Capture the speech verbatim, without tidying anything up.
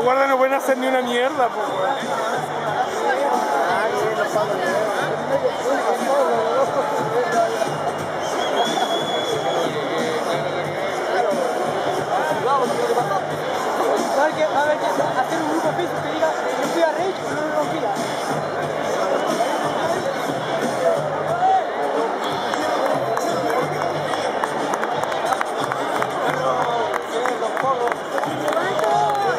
guarda no pueden hacer ni una mierda, pues. A ver, que, a ver, que hacer un grupo Facebook que diga, yo fui a Rage,